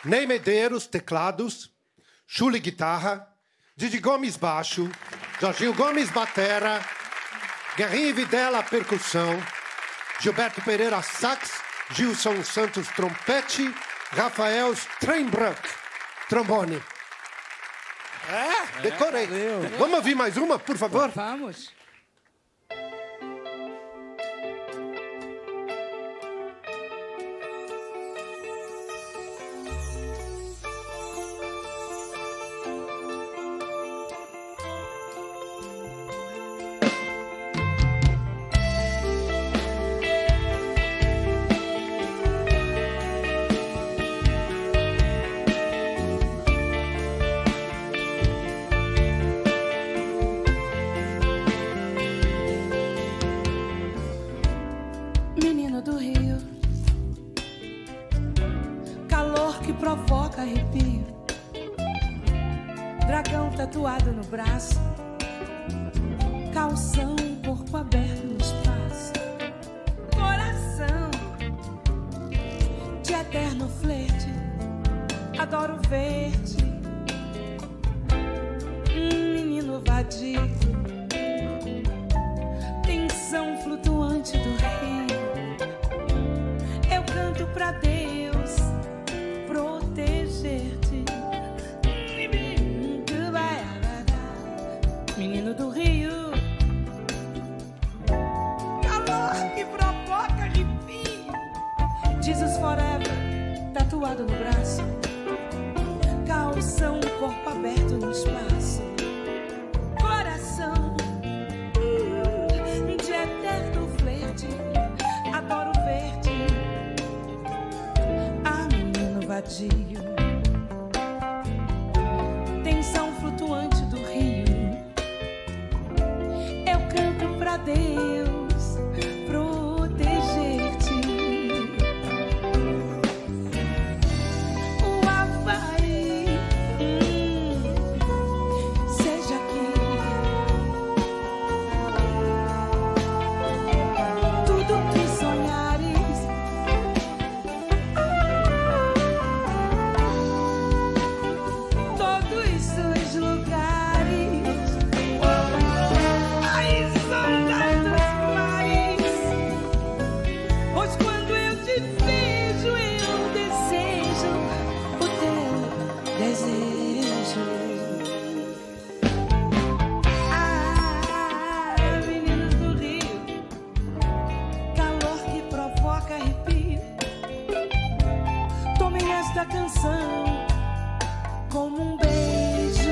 Ney Medeiros, teclados. Chuli, guitarra. Didi Gomes, baixo. Jorginho Gomes, batera. Guerrinho e Videla, percussão. Gilberto Pereira, sax. Gilson Santos, trompete. Rafael Steinbrück, trombone. Decorei. Vamos ouvir mais uma, por favor? Vamos. Menino do Rio, calor que provoca arrepio, dragão tatuado no braço, calção, corpo aberto no espaço, coração de eterno flerte, adoro ver-te, menino vadio, tensão flutuante do rio. Eu canto pra Deus proteger-te. Menino do Rio, calor que provoca arrepio. Jesus forever, tatuado no braço, calção, corpo aberto no espaço, coração de eterno flerte, adoro ver-te. Vadio, tensão flutuante do rio. Eu canto pra Deus proteger-te. O Havaí, seja aqui. Tudo que sonhares, esta canção como um beijo.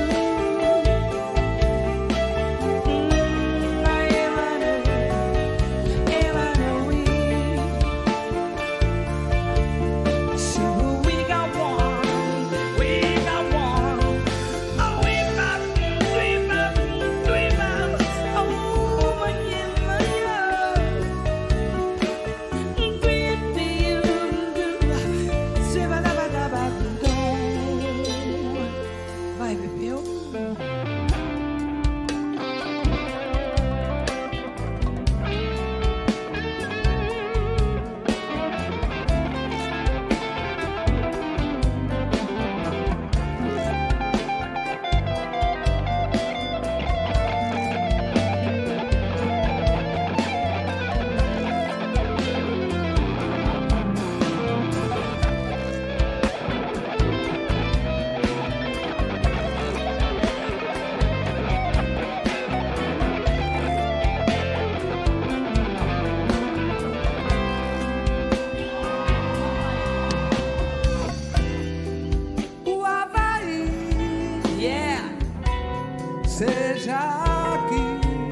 Seja aqui.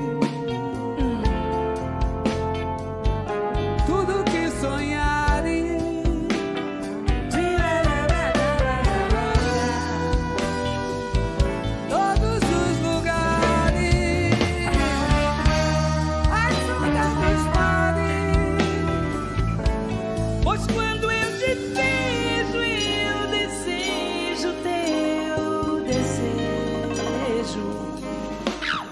Tudo que sonhares, todos os lugares, as ondas dos mares. Pois quando eu te vejo, eu desejo teu desejo.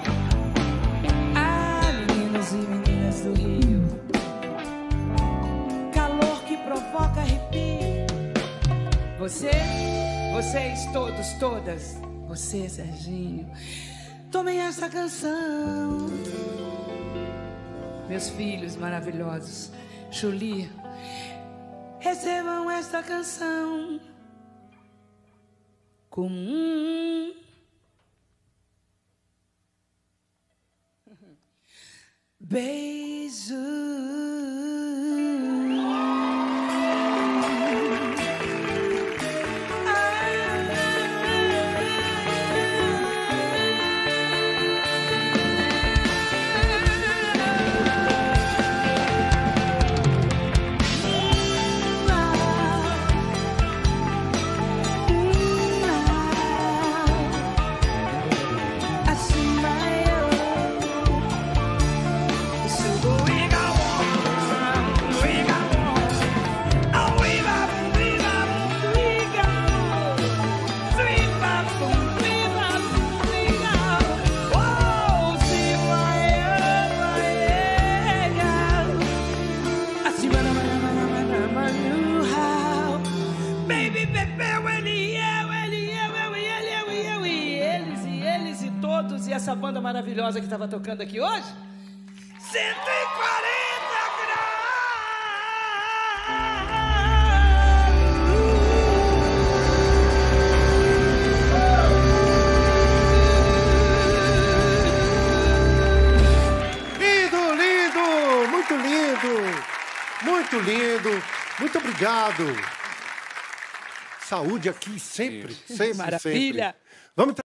vocês todos, todas, você, Serginho, tomem essa canção. Meus filhos maravilhosos, Julie, recebam esta canção como um beijo. E essa banda maravilhosa que estava tocando aqui hoje, 140 graus! Lindo, lindo! Muito lindo! Muito lindo! Muito obrigado! Saúde aqui sempre, sempre, Maravilha! sempre. Vamos